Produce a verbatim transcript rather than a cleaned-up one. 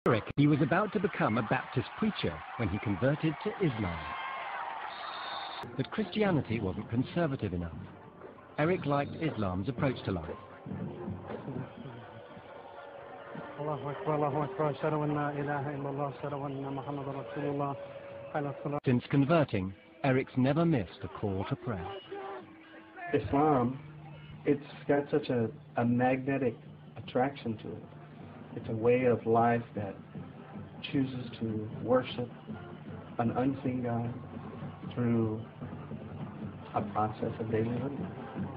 Eric, he was about to become a Baptist preacher when he converted to Islam. But Christianity wasn't conservative enough. Eric liked Islam's approach to life. Since converting, Eric's never missed a call to prayer. Islam, it's got such a, a magnetic attraction to it. It's a way of life that chooses to worship an unseen God through a process of daily living.